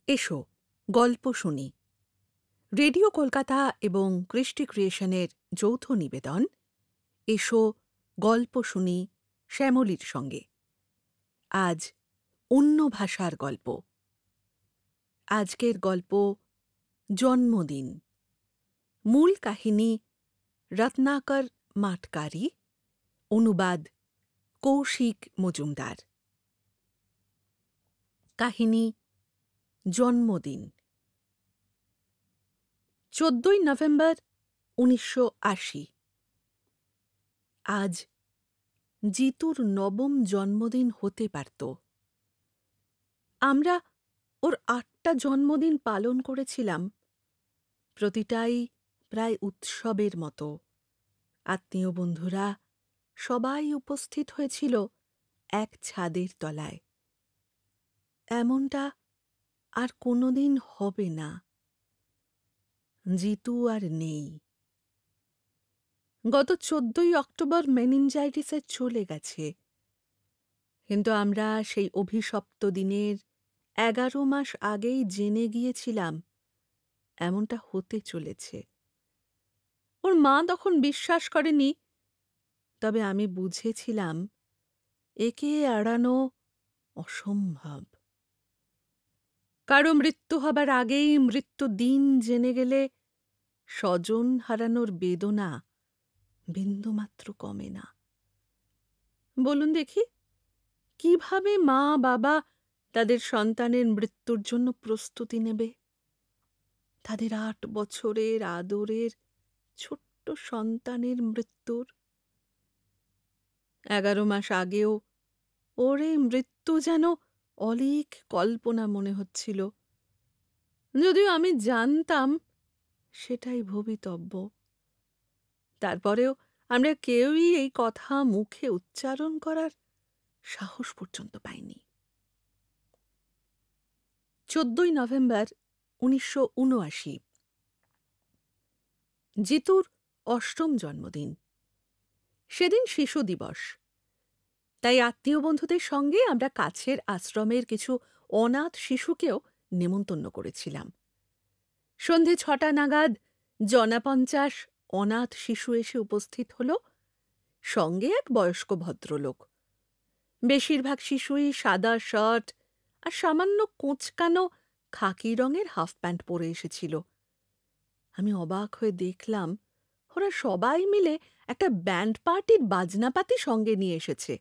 এসো গল্প শুনি রেডিও কলকাতা এবং কৃষ্টি ক্রিয়েশনের যৌথ নিবেদন এসো গল্প শুনি শ্যামলীর সঙ্গে। আজ অন্য ভাষার গল্প। আজকের গল্প জন্মদিন। মূল কাহিনী রত্নাকর মাটকারি, অনুবাদ কৌশিক মজুমদার। কাহিনী জন্মদিন। 14 নভেম্বর 1980। আজ জিতুর নবম জন্মদিন হতে পারত। আমরা ওর 8টা জন্মদিন পালন করেছিলাম, প্রতিটাই প্রায় উৎসবের মতো। আত্মীয় বন্ধুরা সবাই উপস্থিত হয়েছিল এক ছাদের তলায়। এমনটা আর কোনোদিন হবে না। জিতু আর নেই। গত 14ই অক্টোবর মেনিনজাইটিসে চলে গেছে, কিন্তু আমরা সেই অভিশপ্ত দিনের 11 মাস আগেই জেনে গিয়েছিলাম এমনটা হতে চলেছে। ওর মা তখন বিশ্বাস করেনি, তবে আমি বুঝেছিলাম একে এড়ানো অসম্ভব। কারো মৃত্যু হবার আগেই মৃত্যু দিন জেনে গেলে স্বজন হারানোর বেদনা বিন্দুমাত্র কমে না। বলুন দেখি, কিভাবে মা বাবা তাদের সন্তানের মৃত্যুর জন্য প্রস্তুতি নেবে? তাদের 8 বছরের আদরের ছোট্ট সন্তানের মৃত্যুর 11 মাস আগেও ওর এই মৃত্যু যেন অলীক কল্পনা মনে হচ্ছিল, যদিও আমি জানতাম সেটাই ভবিতব্য। তারপরেও আমরা কেউই এই কথা মুখে উচ্চারণ করার সাহস পর্যন্ত পাইনি। 14 নভেম্বর 1979। জিতুর 8ম জন্মদিন। সেদিন শিশু দিবস, তাই আত্মীয় বন্ধুদের সঙ্গে আমরা কাছের আশ্রমের কিছু অনাথ শিশুকেও নেমন্তন্ন করেছিলাম। সন্ধে 6টা নাগাদ 50 অনাথ শিশু এসে উপস্থিত হল, সঙ্গে এক বয়স্ক ভদ্রলোক। বেশিরভাগ শিশুই সাদা শার্ট আর সামান্য কোঁচকানো খাকি রঙের হাফ প্যান্ট পরে এসেছিল। আমি অবাক হয়ে দেখলাম ওরা সবাই মিলে একটা ব্যান্ড পার্টির বাজনাপাতি সঙ্গে নিয়ে এসেছে।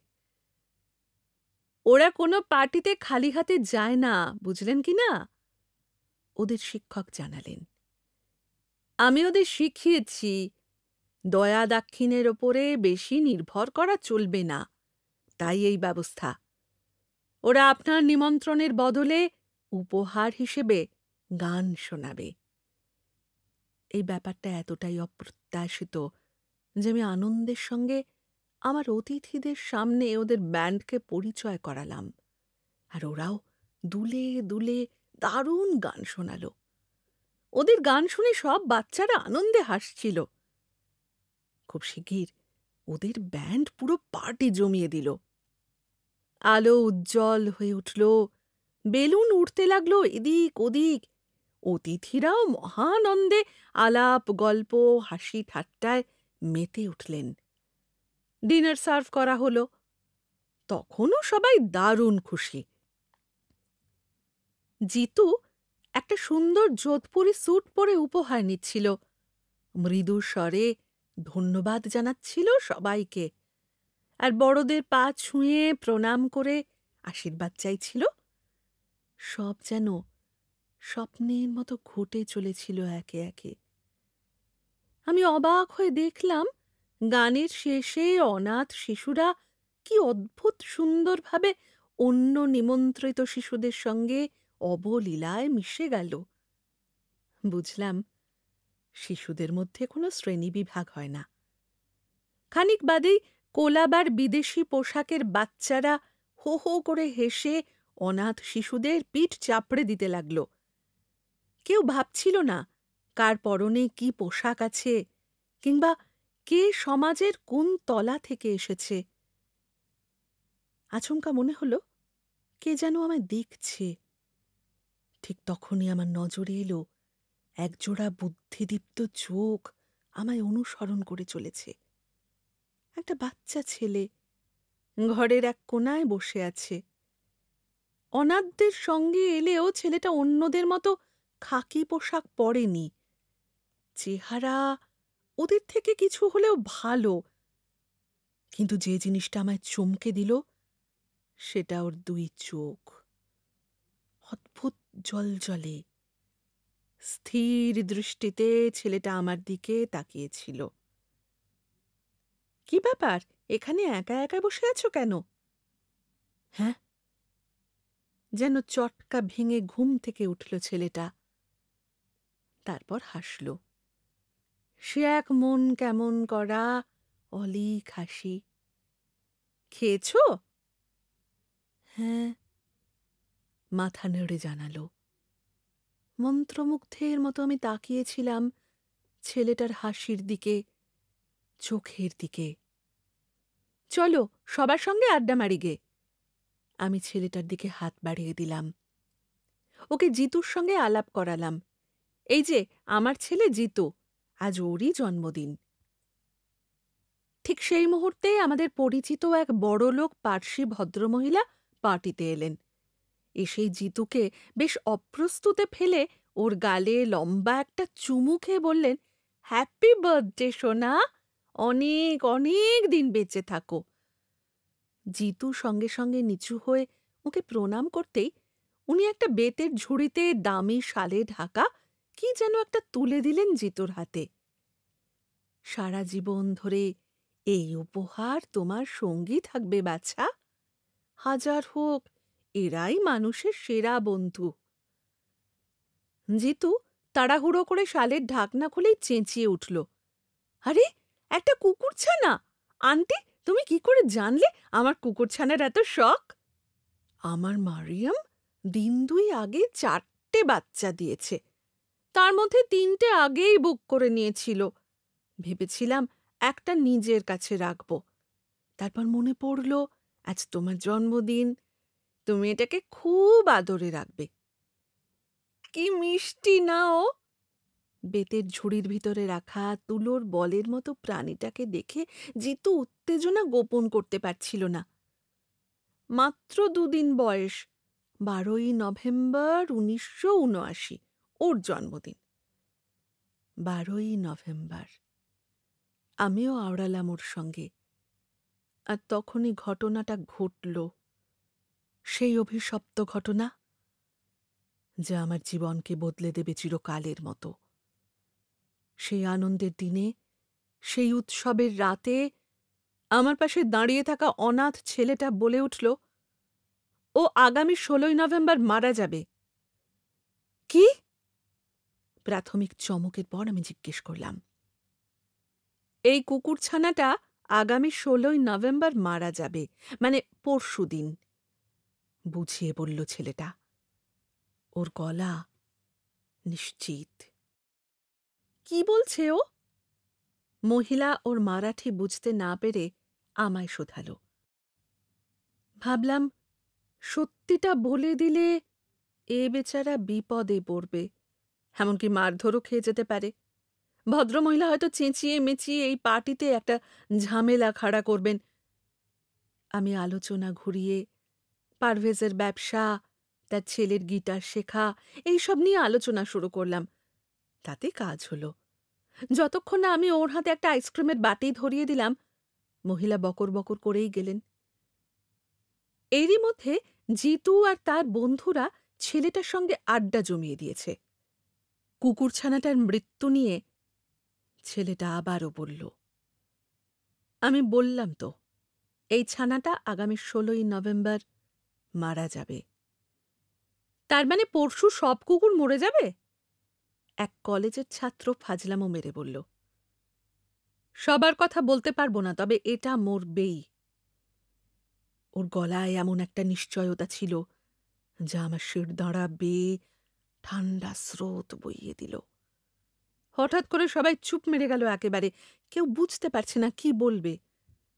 ওরা কোনো পার্টিতে খালি হাতে যায় না, বুঝলেন কি না? ওদের শিক্ষক জানালেন। আমি ওদের শিখিয়েছি দয়া দাক্ষিণের ওপরে বেশি নির্ভর করা চলবে না, তাই এই ব্যবস্থা। ওরা আপনার নিমন্ত্রণের বদলে উপহার হিসেবে গান শোনাবে। এই ব্যাপারটা এতটাই অপ্রত্যাশিত যে আমি আনন্দের সঙ্গে আমার অতিথিদের সামনে ওদের ব্যান্ডকে পরিচয় করালাম, আর ওরাও দুলে দুলে দারুণ গান শোনালো। ওদের গান শুনে সব বাচ্চারা আনন্দে হাসছিল। খুব শিগগির ওদের ব্যান্ড পুরো পার্টি জমিয়ে দিল। আলো উজ্জ্বল হয়ে উঠল, বেলুন উঠতে লাগলো এদিক ওদিক। অতিথিরাও মহানন্দে আলাপ গল্প হাসি ঠাট্টায় মেতে উঠলেন। ডিনার সার্ভ করা হলো। তখনও সবাই দারুণ খুশি। জিতু একটা সুন্দর যোধপুরি স্যুট পরে উপহার নিচ্ছিল, মৃদু স্বরে ধন্যবাদ জানাচ্ছিল সবাইকে, আর বড়দের পা ছুঁয়ে প্রণাম করে আশীর্বাদ চাইছিল। সব যেন স্বপ্নের মতো ঘটে চলেছিল একে একে। আমি অবাক হয়ে দেখলাম গানের শেষে অনাথ শিশুরা কি অদ্ভুত সুন্দরভাবে অন্য নিমন্ত্রিত শিশুদের সঙ্গে অবলীলায় মিশে গেল। বুঝলাম শিশুদের মধ্যে কোনো শ্রেণীবিভাগ হয় না। খানিক বাদেই কোলাবার বিদেশি পোশাকের বাচ্চারা হো হো করে হেসে অনাথ শিশুদের পিঠ চাপড়ে দিতে লাগল। কেউ ভাবছিল না কার পরনে কি পোশাক আছে, কিংবা কে সমাজের কোন তলা থেকে এসেছে। আচমকা মনে হলো কে যেন আমায় দেখছে। ঠিক তখনই আমার নজরে এলো একজোড়া বুদ্ধিদীপ্ত চোখ আমায় অনুসরণ করে চলেছে। একটা বাচ্চা ছেলে ঘরের এক কোণায় বসে আছে। অনাথদের সঙ্গে এলেও ছেলেটা অন্যদের মতো খাকি পোশাক পরেনি। চেহারা ওদের থেকে কিছু হলেও ভালো, কিন্তু যে জিনিসটা আমায় চমকে দিল সেটা ওর দুই চোখ। অদ্ভুত জলজলে স্থির দৃষ্টিতে ছেলেটা আমার দিকে তাকিয়েছিল। কি ব্যাপার, এখানে একা একা বসে আছো কেন? হ্যাঁ, যেন চটকা ভেঙে ঘুম থেকে উঠল ছেলেটা। তারপর হাসল। সে এক মন কেমন করা অলীক হাসি। খেয়েছ? হ্যাঁ, মাথা নেড়ে জানালো। মন্ত্রমুগ্ধের মতো আমি তাকিয়েছিলাম ছেলেটার হাসির দিকে, চোখের দিকে। চলো সবার সঙ্গে আড্ডা মারি গে। আমি ছেলেটার দিকে হাত বাড়িয়ে দিলাম। ওকে জিতুর সঙ্গে আলাপ করালাম। এই যে আমার ছেলে জিতু, আজ ওরই জন্মদিন। ঠিক সেই মুহূর্তে আমাদের পরিচিত এক বড়লোক পার্সি ভদ্রমহিলা পার্টিতে এলেন। এসেই জিতুকে বেশ অপ্রস্তুতে ফেলে ওর গালে লম্বা একটা চুমু খেয়ে বললেন, হ্যাপি বার্থডে সোনা, অনেক অনেক দিন বেঁচে থাকো। জিতু সঙ্গে সঙ্গে নিচু হয়ে ওকে প্রণাম করতেই উনি একটা বেতের ঝুড়িতে দামি শালে ঢাকা কি যেন একটা তুলে দিলেন জিতুর হাতে। সারা জীবন ধরে এই উপহার তোমার সঙ্গী থাকবে বাছা। হাজার হোক, এরাই মানুষের সেরা বন্ধু। জিতু তাড়াহুড়ো করে শালের ঢাকনা খুলেই চেঁচিয়ে উঠল, আরে একটা কুকুরছানা! আন্টি, তুমি কি করে জানলে আমার কুকুরছানার এত শখ? আমার মারিয়াম দিন দুই আগে 4টে বাচ্চা দিয়েছে, তার মধ্যে 3টে আগেই বুক করে নিয়েছিল। ভেবেছিলাম একটা নিজের কাছে রাখব। তারপর মনে পড়ল আজ তোমার জন্মদিন, তুমি এটাকে খুব আদরে রাখবে। কি মিষ্টি না ও! বেতের ঝুড়ির ভিতরে রাখা তুলোর বলের মতো প্রাণীটাকে দেখে জিতু উত্তেজনা গোপন করতে পারছিল না। মাত্র 2 দিন বয়স, 12ই নভেম্বর 1979 ওর জন্মদিন। 12ই নভেম্বর। আমিও আওড়ালাম ওর সঙ্গে। আর তখনই ঘটনাটা ঘটল, সেই অভিশপ্ত ঘটনা যা আমার জীবনকে বদলে দেবে চিরকালের মতো। সেই আনন্দের দিনে, সেই উৎসবের রাতে আমার পাশে দাঁড়িয়ে থাকা অনাথ ছেলেটা বলে উঠল, ও আগামী 16ই নভেম্বর মারা যাবে। কি? প্রাথমিক চমকের পর আমি জিজ্ঞেস করলাম। এই কুকুরছানাটা আগামী 16ই নভেম্বর মারা যাবে, মানে পরশুদিন, বুঝিয়ে বলল ছেলেটা। ওর গলা নিশ্চিত। কি বলছে ও? মহিলা ওর মারাঠি বুঝতে না পেরে আমায় শোধাল। ভাবলাম সত্যিটা বলে দিলে এ বেচারা বিপদে পড়বে, এমনকি মারধরও খেয়ে যেতে পারে। ভদ্রমহিলা হয়তো চেঁচিয়ে মেচিয়ে এই পার্টিতে একটা ঝামেলা খাড়া করবেন। আমি আলোচনা ঘুরিয়ে পারভেজের ব্যবসা, তার ছেলের গিটার শেখা, এইসব নিয়ে আলোচনা শুরু করলাম। তাতে কাজ হলো। যতক্ষণ না আমি ওর হাতে একটা আইসক্রিমের বাটি ধরিয়ে দিলাম, মহিলা বকর বকর করেই গেলেন। এরই মধ্যে জিতু আর তার বন্ধুরা ছেলেটার সঙ্গে আড্ডা জমিয়ে দিয়েছে। কুকুরছানাটার মৃত্যু নিয়ে ছেলেটা আবারও বলল। আমি বললাম তো, এই ছানাটা আগামী 16ই নভেম্বর মারা যাবে। তার মানে পরশু সব কুকুর মরে যাবে? এক কলেজের ছাত্র ফাজলামো মেরে বলল। সবার কথা বলতে পারবো না, তবে এটা মরবেই। ওর গলায় এমন একটা নিশ্চয়তা ছিল যা আমার শিরদাঁড়া বেয়ে ঠান্ডা স্রোত বইয়ে দিল। হঠাৎ করে সবাই চুপ মেরে গেল একেবারে, কেউ বুঝতে পারছে না কি বলবে।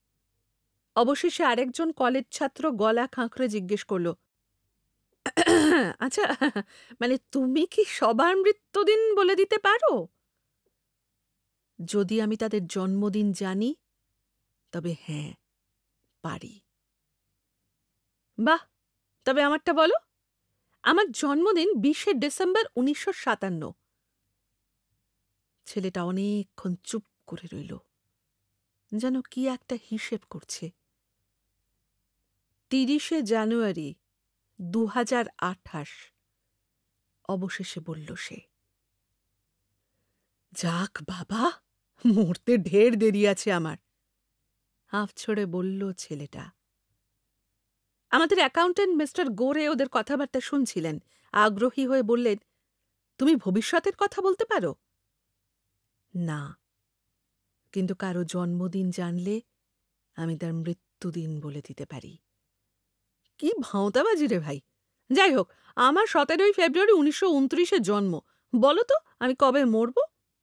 অবশেষে আরেকজন কলেজ ছাত্র গলা খাঁকড়ে জিজ্ঞেস করল, আচ্ছা, মানে তুমি কি সবার মৃত্যুদিন বলে দিতে পারো? যদি আমি তাদের জন্মদিন জানি তবে হ্যাঁ, পারি। বাহ, তবে আমারটা বলো। আমার জন্মদিন 20শে ডিসেম্বর 1957। ছেলেটা অনেকক্ষণ চুপ করে রইল, যেন কি একটা হিসেব করছে। 30শে জানুয়ারি 2028, অবশেষে বলল সে। যাক বাবা, মরতে ঢের দেরি আছে আমার, হাঁফ ছড়ে বলল ছেলেটা। আমাদের অ্যাকাউন্টেন্ট মিস্টার গোরে ওদের কথাবার্তা শুনছিলেন। আগ্রহী হয়ে বললেন, তুমি ভবিষ্যতের কথা বলতে পারো? না, কিন্তু কারো জন্মদিন জানলে আমি তার মৃত্যুদিন বলে দিতে পারি। কি ভাঁওতাবাজি রে ভাই! যাই হোক, আমার 17ই ফেব্রুয়ারি 1929-এ জন্ম। বলো তো আমি কবে মরব?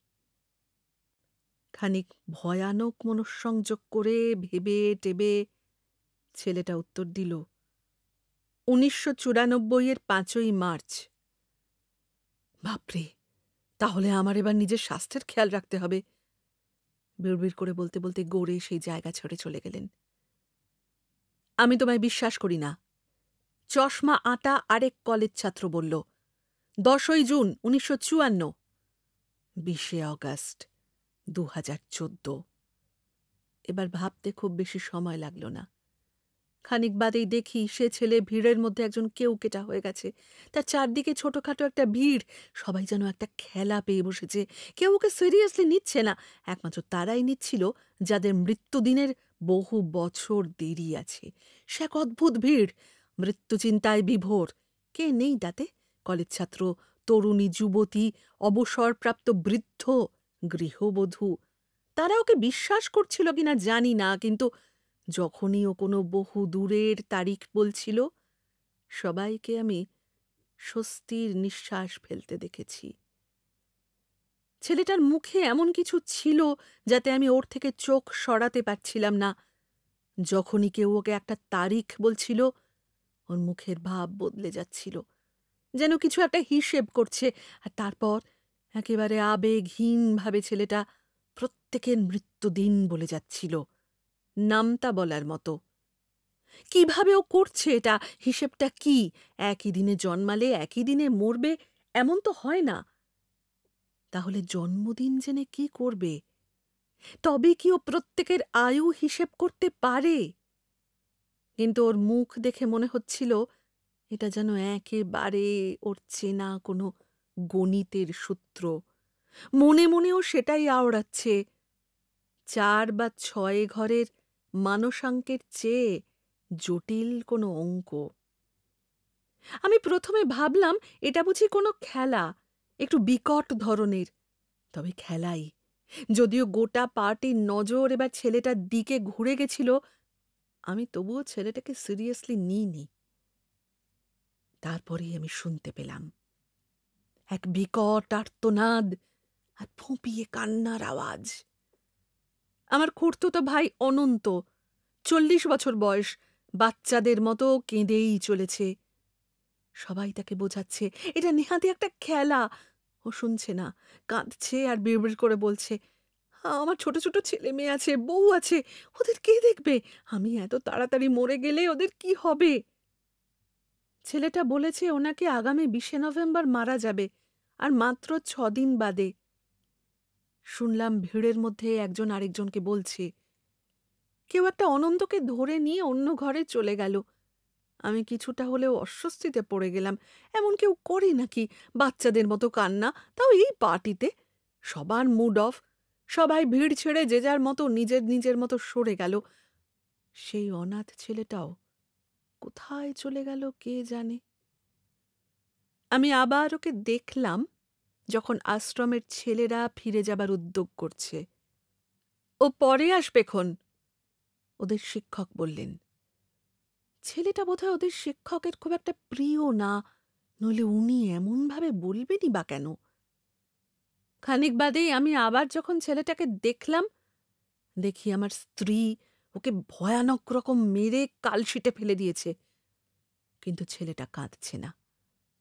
খানিক ভয়ানক মনঃসংযোগ করে ভেবে টেবে ছেলেটা উত্তর দিল, 1994-এর 5ই মার্চ। বাপরে, তাহলে আমার এবার নিজের স্বাস্থ্যের খেয়াল রাখতে হবে। বিড়বিড় করে বলতে বলতে গড়ে সেই জায়গা ছেড়ে চলে গেলেন। আমি তোমায় বিশ্বাস করি না, চশমা আঁটা আরেক কলেজ ছাত্র বলল। 10ই জুন 1954, 20শে অগাস্ট 2014। এবার ভাবতে খুব বেশি সময় লাগল না। খানিক বাদেই দেখি সে ছেলে ভিড়ের মধ্যে একজন কেউকেটা হয়ে গেছে। তার চারদিকে ছোটখাটো একটা ভিড়, সবাই যেন একটা খেলা পেয়ে বসেছে। কেউ ওকে সিরিয়াসলি নিচ্ছে না। একমাত্র তারাই নিচ্ছিল যাদের মৃত্যুদিনের বহু বছর দেরি আছে। সে এক অদ্ভুত ভিড়, মৃত্যুচিন্তায় বিভোর। কে নেই তাতে? কলেজ ছাত্র, তরুণী, যুবতী, অবসরপ্রাপ্ত বৃদ্ধ, গৃহবধূ। তারা ওকে বিশ্বাস করছিল কিনা জানি না, কিন্তু যখনই ও কোনো বহু দূরের তারিখ বলছিল, সবাইকে আমি স্বস্তির নিঃশ্বাস ফেলতে দেখেছি। ছেলেটার মুখে এমন কিছু ছিল যাতে আমি ওর থেকে চোখ সরাতে পারছিলাম না। যখনই কেউ ওকে একটা তারিখ বলছিল, ওর মুখের ভাব বদলে যাচ্ছিল, যেন কিছু একটা হিসেব করছে। আর তারপর একেবারে আবেগহীনভাবে ছেলেটা প্রত্যেকের মৃত্যুদিন বলে যাচ্ছিল, নামতা বলার মতো। কিভাবে ও করছে এটা? হিসেবটা কি? একই দিনে জন্মালে একই দিনে মরবে, এমন তো হয় না। তাহলে জন্মদিন জেনে কি করবে? তবে কি ও প্রত্যেকের আয়ু হিসেব করতে পারে? কিন্তু ওর মুখ দেখে মনে হচ্ছিল এটা যেন একেবারে ওর চেনা কোনো গণিতের সূত্র। মনে মনেও সেটাই আওড়াচ্ছে। 4 বা 6 ঘরের মানসাঙ্কের চেয়ে জটিল কোনো অঙ্ক। আমি প্রথমে ভাবলাম এটা বুঝি কোনো খেলা, একটু বিকট ধরনের। তবে খেলাই। যদিও গোটা পার্টির নজর এবার ছেলেটার দিকে ঘুরে গেছিল, আমি তবুও ছেলেটাকে সিরিয়াসলি নিইনি। তারপরেই আমি শুনতে পেলাম এক বিকট আর্তনাদ আর ফুঁপিয়ে কান্নার আওয়াজ। আমার খুড়তুতো ভাই অনন্ত, 40 বছর বয়স, বাচ্চাদের মতো কেঁদেই চলেছে। সবাই তাকে বোঝাচ্ছে এটা নেহাতি একটা খেলা। ও শুনছে না, কাঁদছে আর বিড়বিড় করে বলছে, আমার ছোট ছোট ছেলে মেয়ে আছে, বউ আছে, ওদের কে দেখবে? আমি এত তাড়াতাড়ি মরে গেলে ওদের কি হবে? ছেলেটা বলেছে ওনাকে আগামী 20শে নভেম্বর মারা যাবে, আর মাত্র 6 দিন বাদে। শুনলাম ভিড়ের মধ্যে একজন আরেকজনকে বলছে। কেউ একটা অনন্তকে ধরে নিয়ে অন্য ঘরে চলে গেল। আমি কিছুটা হলেও অস্বস্তিতে পড়ে গেলাম। এমন কেউ করে নাকি বাচ্চাদের মতো কান্না, তাও এই পার্টিতে? সবার মুড অফ, সবাই ভিড় ছেড়ে যে যার মতো নিজের নিজের মতো সরে গেল। সেই অনাথ ছেলেটাও কোথায় চলে গেল কে জানে। আমি আবার ওকে দেখলাম যখন আশ্রমের ছেলেরা ফিরে যাবার উদ্যোগ করছে। ও পরে আসবেক্ষণ, ওদের শিক্ষক বললেন। ছেলেটা বোধহয় ওদের শিক্ষকের খুব একটা প্রিয় না, নইলে উনি এমনভাবে বলবেনই বা কেন? খানিক বাদেই আমি আবার যখন ছেলেটাকে দেখলাম, দেখি আমার স্ত্রী ওকে ভয়ানক রকম মেরে কালশিটে ফেলে দিয়েছে। কিন্তু ছেলেটা কাঁদছে না,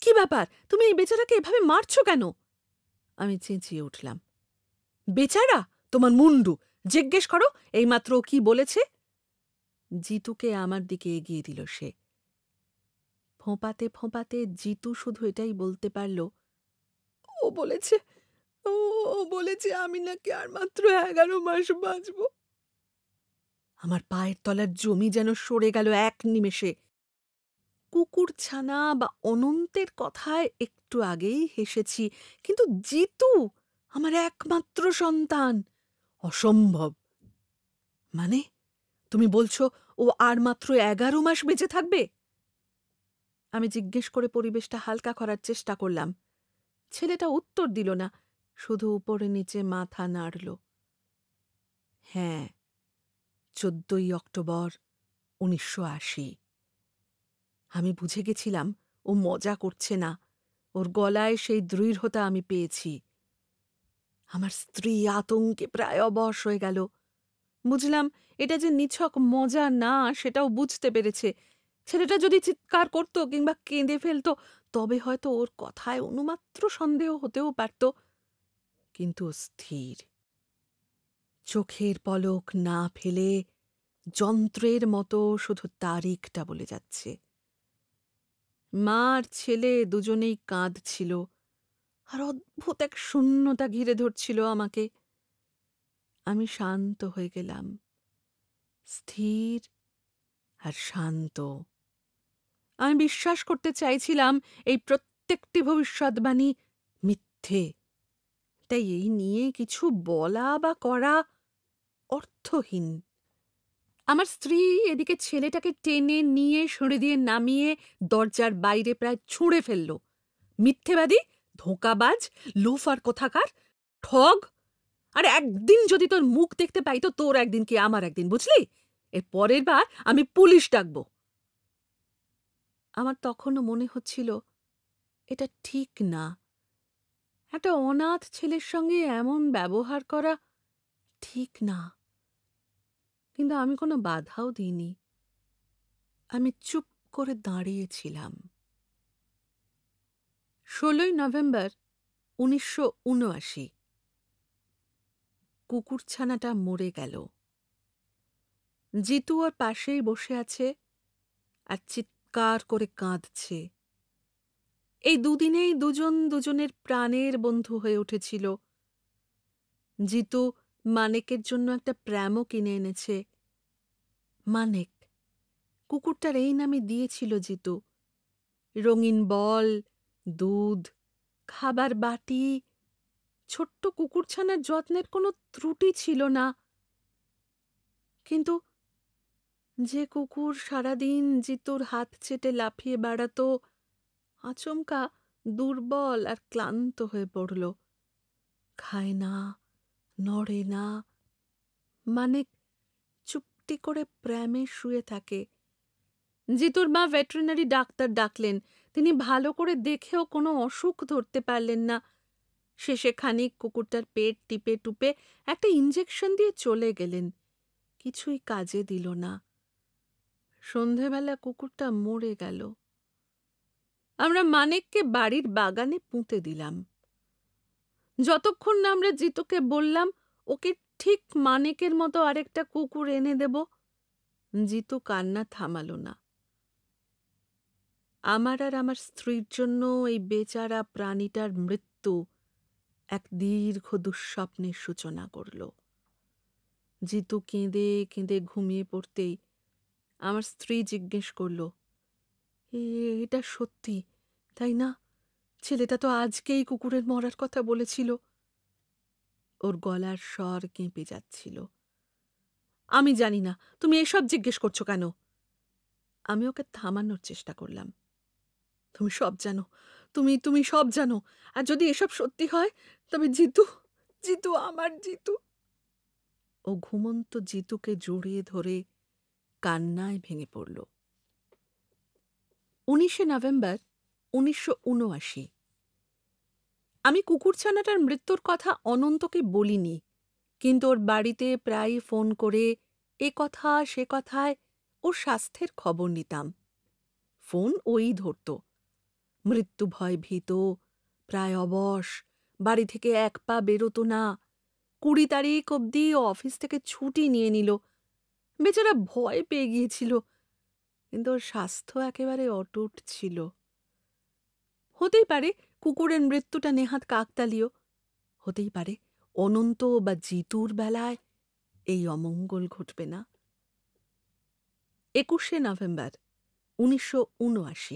কি ব্যাপার, তুমি এই বেচারাকে এভাবে মারছো কেন? আমি চেঁচিয়ে উঠলাম। বেচারা? তোমার মুন্ডু! জিজ্ঞেস করো এইমাত্র ও কি বলেছে। জিতুকে আমার দিকে এগিয়ে দিল সে। ফোঁপাতে ফোঁপাতে জিতু শুধু এটাই বলতে পারল, ও বলেছে, ও বলেছে আমি নাকি আর মাত্র 11 মাস বাঁচব। আমার পায়ের তলার জমি যেন সরে গেল এক নিমেষে। কুকুরছানা বা অনন্তের কথায় একটু আগেই হেসেছি, কিন্তু জিতু আমার একমাত্র সন্তান, অসম্ভব। মানে তুমি বলছো ও আর মাত্র 11 মাস বেঁচে থাকবে? আমি জিজ্ঞেস করে পরিবেশটা হালকা করার চেষ্টা করলাম। ছেলেটা উত্তর দিল না, শুধু উপরে নিচে মাথা নাড়ল। হ্যাঁ, 14ই অক্টোবর 1980। আমি বুঝে গেছিলাম ও মজা করছে না। ওর গলায় সেই দৃঢ়তা আমি পেয়েছি। আমার স্ত্রী আতঙ্কে প্রায় অবশ হয়ে গেল। বুঝলাম এটা যে নিছক মজা না সেটাও বুঝতে পেরেছে। ছেলেটা যদি চিৎকার করত কিংবা কেঁদে ফেলত তবে হয়তো ওর কথায় অনুমাত্র সন্দেহ হতেও পারত, কিন্তু স্থির। চোখের পলক না ফেলে যন্ত্রের মতো শুধু তারিখটা বলে যাচ্ছে। মা আর ছেলে দুজনেই কাঁদছিল, আর অদ্ভুত এক শূন্যতা ঘিরে ধরছিল আমাকে। আমি শান্ত হয়ে গেলাম, স্থির আর শান্ত। আমি বিশ্বাস করতে চাইছিলাম এই প্রত্যেকটি ভবিষ্যৎবাণী মিথ্যে। তাই এই নিয়ে কিছু বলা বা করা অর্থহীন। আমার স্ত্রী এদিকে ছেলেটাকে টেনে নিয়ে সরে দিয়ে নামিয়ে দরজার বাইরে প্রায় ছুঁড়ে ফেলল। মিথ্যেবাদী, ধোঁকাবাজ, লোফার কোথাকার, ঠগ! আর একদিন যদি তোর মুখ দেখতে পাই তো তোর একদিন কি আমার একদিন, বুঝলি? এর পরের বার আমি পুলিশ ডাকব। আমার তখনও মনে হচ্ছিল এটা ঠিক না। একটা অনাথ ছেলের সঙ্গে এমন ব্যবহার করা ঠিক না। কিন্তু আমি কোনো বাধাও দিইনি। আমি চুপ করে দাঁড়িয়েছিলাম। 16ই নভেম্বর 1979। কুকুরছানাটা মরে গেল। জিতু ওর পাশেই বসে আছে আর চিৎকার করে কাঁদছে। এই দুদিনেই দুজন দুজনের প্রাণের বন্ধু হয়ে উঠেছিল। জিতু মানেকের জন্য একটা প্র্যামও কিনে এনেছে। মানেক, কুকুরটার এই নামে দিয়েছিল জিতু। রঙিন বল, দুধ, খাবার বাটি, ছোট্ট কুকুরছানার যত্নের কোনো ত্রুটি ছিল না। কিন্তু যে কুকুর সারাদিন জিতুর হাত চেটে লাফিয়ে বেড়াত, আচমকা দুর্বল আর ক্লান্ত হয়ে পড়ল। খায় না, নড়ে না, মানে চুপটি করে প্র্যামে শুয়ে থাকে। জিতুর মা ভেটেরিনারি ডাক্তার ডাকলেন। তিনি ভালো করে দেখেও কোনো অসুখ ধরতে পারলেন না। শেষে খানিক কুকুরটার পেট টিপে টুপে একটা ইঞ্জেকশন দিয়ে চলে গেলেন। কিছুই কাজে দিল না। সন্ধেবেলা কুকুরটা মরে গেল। আমরা মানেককে বাড়ির বাগানে পুঁতে দিলাম। যতক্ষণ না আমরা জিতুকে বললাম ওকে ঠিক মানেকের মতো আরেকটা কুকুর এনে দেব, জিতু কান্না থামালো না। আমার আর আমার স্ত্রীর জন্য এই বেচারা প্রাণীটার মৃত্যু এক দীর্ঘ দুঃস্বপ্নের সূচনা করল। জিতু কেঁদে কেঁদে ঘুমিয়ে পড়তেই আমার স্ত্রী জিজ্ঞেস করল, এটা সত্যি তাই না? ছেলেটা তো আজকেই কুকুরের মরার কথা বলেছিল। ওর গলার স্বর কেঁপে যাচ্ছিল। আমি জানি না, তুমি এসব জিজ্ঞেস করছো কেন? আমি ওকে থামানোর চেষ্টা করলাম। তুমি সব জানো, তুমি সব জানো। আর যদি এসব সত্যি হয় তবে জিতু, জিতু আমার জিতু। ও ঘুমন্ত জিতুকে জড়িয়ে ধরে কান্নায় ভেঙে পড়ল। 19শে নভেম্বর 1979। আমি কুকুরছানাটার মৃত্যুর কথা অনন্তকে বলিনি, কিন্তু ওর বাড়িতে প্রায় ফোন করে এ কথা সে কথায় ওর স্বাস্থ্যের খবর নিতাম। ফোন ওই ধরত। মৃত্যু ভয় ভীত, প্রায় অবশ, বাড়ি থেকে এক পা বেরোতো না। 20 তারিখ অবধি অফিস থেকে ছুটি নিয়ে নিল। বেচারা ভয় পেয়ে গিয়েছিল, কিন্তু ওর স্বাস্থ্য একেবারে অটুট ছিল। হতেই পারে কুকুরের মৃত্যুটা নেহাত কাকতালীয়, হতেই পারে অনন্ত বা জিতুর বেলায় এই অমঙ্গল ঘটবে না। 21শে নভেম্বর 1979।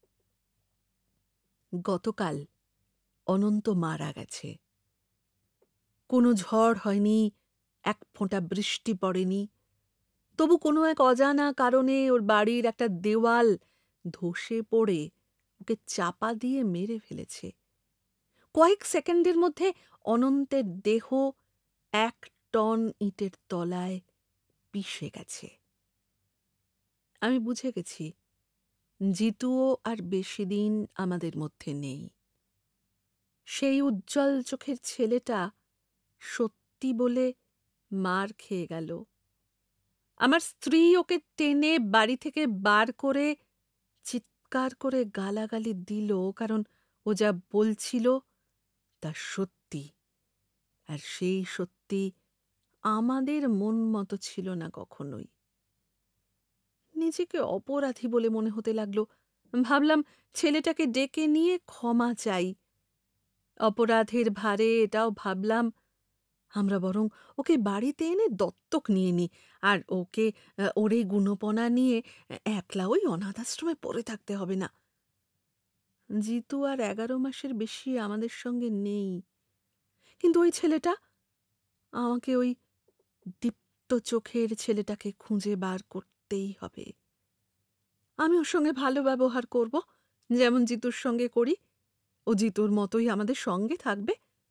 গতকাল অনন্ত মারা গেছে। কোনো ঝড় হয়নি, এক ফোঁটা বৃষ্টি পড়েনি, তবু কোনো এক অজানা কারণে ওর বাড়ির একটা দেওয়াল ধসে পড়ে ওকে চাপা দিয়ে মেরে ফেলেছে। কয়েক সেকেন্ডের মধ্যে অনন্তের দেহ 1 টন ইটের তলায় পিষে গেছে। আমি বুঝে গেছি জিতুও আর বেশি দিন আমাদের মধ্যে নেই। সেই উজ্জ্বল চোখের ছেলেটা সত্যি বলে মার খেয়ে গেল। আমার স্ত্রী ওকে টেনে বাড়ি থেকে বার করে চিৎকার করে গালাগালি দিল, কারণ ও যা বলছিল তা সত্যি, আর সেই সত্যি আমাদের মন মতো ছিল না কখনোই। নিজেকে অপরাধী বলে মনে হতে লাগলো। ভাবলাম ছেলেটাকে ডেকে নিয়ে ক্ষমা চাই। অপরাধের ভারে এটাও ভাবলাম আমরা বরং ওকে বাড়িতে এনে দত্তক নিয়ে নিই, আর ওকে ওর এই গুণপনা নিয়ে একলা ওই অনাথ আশ্রমে পড়ে থাকতে হবে না। জিতু আর 11 মাসের বেশি আমাদের সঙ্গে নেই, কিন্তু ওই ছেলেটা, আমাকে ওই দীপ্ত চোখের ছেলেটাকে খুঁজে বার করতেই হবে। আমি ওর সঙ্গে ভালো ব্যবহার করব, যেমন জিতুর সঙ্গে করি। ও জিতুর মতোই আমাদের সঙ্গে থাকবে।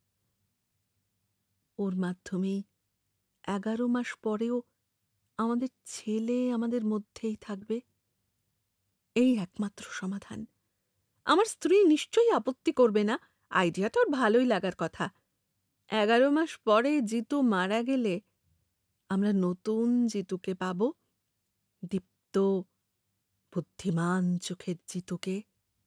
ওর মাধ্যমেই 11 মাস পরেও আমাদের ছেলে আমাদের মধ্যেই থাকবে। এই একমাত্র সমাধান। আমার স্ত্রী নিশ্চয়ই আপত্তি করবে না, আইডিয়াটা ওর ভালোই লাগার কথা। 11 মাস পরে জিতু মারা গেলে আমরা নতুন জিতুকে পাব, দীপ্ত বুদ্ধিমান চোখের জিতুকে।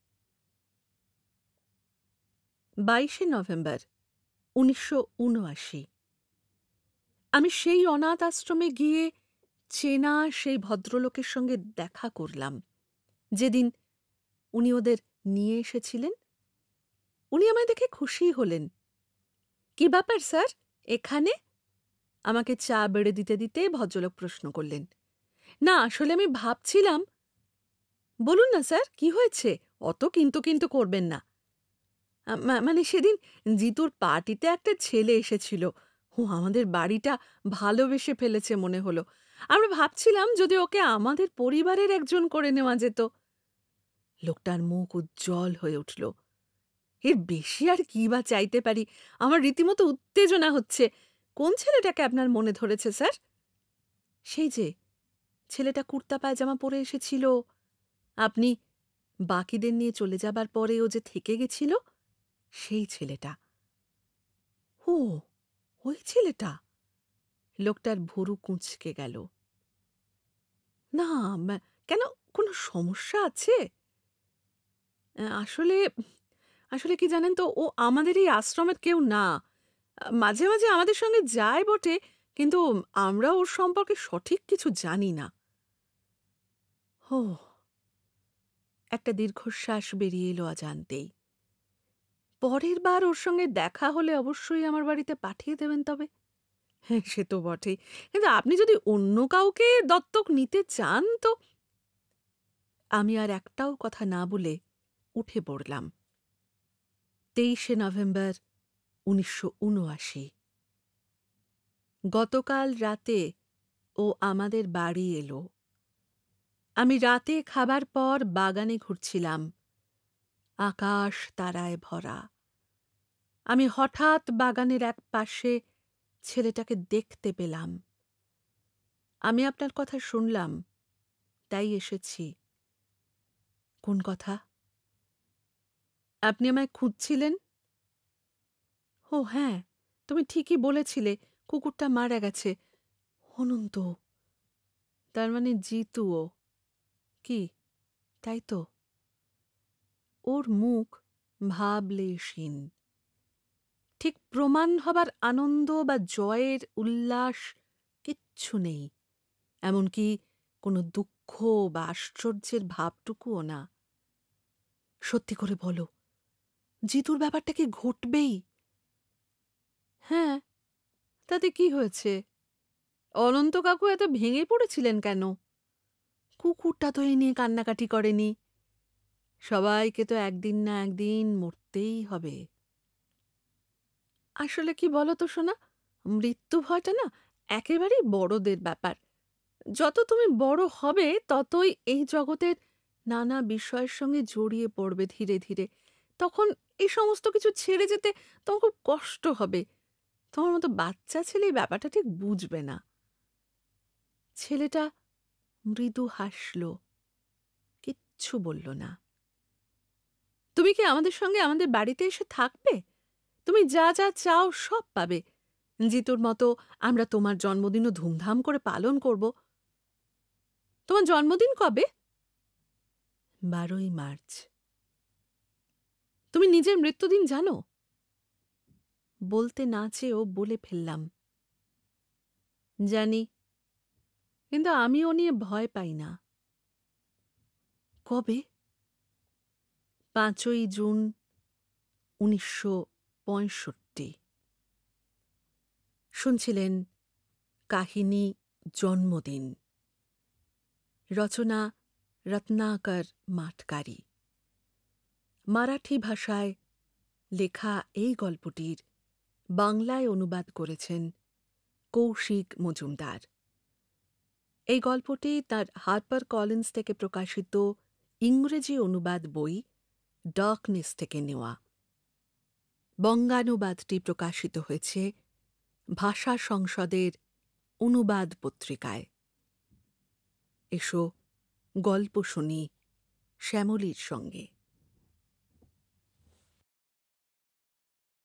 22শে নভেম্বর 1979। আমি সেই অনাথ আশ্রমে গিয়ে চেনা সেই ভদ্রলোকের সঙ্গে দেখা করলাম, যেদিন উনি ওদের নিয়ে এসেছিলেন। উনি আমায় দেখে খুশি হলেন। কি ব্যাপার স্যার এখানে? আমাকে চা বেড়ে দিতে দিতে ভদ্রলোক প্রশ্ন করলেন। না, আসলে আমি ভাবছিলাম। বলুন না স্যার, কি হয়েছে? অত কিন্তু কিন্তু করবেন না। মানে সেদিন জিতুর পার্টিতে একটা ছেলে এসেছিল। ও আমাদের বাড়িটা ভালোবেসে ফেলেছে মনে হলো। আমরা ভাবছিলাম যদি ওকে আমাদের পরিবারের একজন করে নেওয়া যেত। লোকটার মুখ উজ্জ্বল হয়ে উঠল। এর বেশি আর কি বা চাইতে পারি? আমার রীতিমতো উত্তেজনা হচ্ছে। কোন ছেলেটাকে আপনার মনে ধরেছে স্যার? সেই যে ছেলেটা কুর্তা পায়জামা পরে এসেছিল, আপনি বাকিদের নিয়ে চলে যাবার পরে ও যে থেকে গেছিল, সেই ছেলেটা। ও, ওই ছেলেটা? লোকটার ভুরু কুঁচকে গেল। না, কেন, কোনো সমস্যা আছে? আসলে আসলে কি জানেন তো, ও আমাদের এই আশ্রমের কেউ না। মাঝে মাঝে আমাদের সঙ্গে যায় বটে, কিন্তু আমরা ওর সম্পর্কে সঠিক কিছু জানি না। ও, একটা দীর্ঘশ্বাস বেরিয়ে এলো অজান্তেই। পরের বার ওর সঙ্গে দেখা হলে অবশ্যই আমার বাড়িতে পাঠিয়ে দেবেন তবে। হ্যাঁ, সে তো বটেই, কিন্তু আপনি যদি অন্য কাউকে দত্তক নিতে চান তো। আমি আর একটাও কথা না বলে উঠে পড়লাম। 23শে নভেম্বর 1979। গতকাল রাতে ও আমাদের বাড়ি এলো। আমি রাতে খাবার পর বাগানে ঘুরছিলাম। আকাশ তারায় ভরা। আমি হঠাৎ বাগানের এক পাশে ছেলেটাকে দেখতে পেলাম। আমি আপনার কথা শুনলাম, তাই এসেছি। কোন কথা? আপনি আমায় খুঁজছিলেন? ও হ্যাঁ, তুমি ঠিকই বলেছিলে, কুকুরটা মারা গেছে। অনন্ত, তার মানে জিতুও। কি, তাই তো? ওর মুখ ভাবলেশহীন। ঠিক প্রমাণ হবার আনন্দ বা জয়ের উল্লাস কিচ্ছু নেই, এমনকি কোনো দুঃখ বা আশ্চর্যের ভাবটুকুও না। সত্যি করে বলো, জিতুর ব্যাপারটা কি ঘটবেই? হ্যাঁ, তাতে কি হয়েছে? অনন্ত কাকু এত ভেঙে পড়েছিলেন কেন? কুকুরটা তো এই নিয়ে কান্নাকাটি করেনি। সবাইকে তো একদিন না একদিন মরতেই হবে। আসলে কি বলো তো সোনা, মৃত্যু ভয়টা না একেবারেই বড়দের ব্যাপার। যত তুমি বড় হবে ততই এই জগতের নানা বিষয়ের সঙ্গে জড়িয়ে পড়বে ধীরে ধীরে। তখন এই সমস্ত কিছু ছেড়ে যেতে তোমার খুব কষ্ট হবে। তোমার মতো বাচ্চা ছেলে এই ব্যাপারটা ঠিক বুঝবে না। ছেলেটা মৃদু হাসল, কিচ্ছু বলল না। তুমি কি আমাদের সঙ্গে আমাদের বাড়িতে এসে থাকবে? তুমি যা যা চাও সব পাবে। জিতুর মতো আমরা তোমার জন্মদিনও ধুমধাম করে পালন করব। তোমার জন্মদিন কবে? 12ই মার্চ। তুমি নিজের মৃত্যুদিন জানো? বলতে না চেয়েও বলে ফেললাম, জানি, কিন্তু আমি ও নিয়ে ভয় পাই না। কবে? 5ই জুন 1965। শুনছিলেন কাহিনী জন্মদিন। রচনা রত্নাকর মাটকারি। মারাঠি ভাষায় লেখা এই গল্পটির বাংলায় অনুবাদ করেছেন কৌশিক মজুমদার। এই গল্পটি তার হার্পার কলিন্স থেকে প্রকাশিত ইংরেজি অনুবাদ বই ডার্কনেস থেকে নেওয়া। বঙ্গানুবাদটি প্রকাশিত হয়েছে ভাষা সংসদের অনুবাদ পত্রিকায়। এসো গল্প শুনি শ্যামলীর সঙ্গে।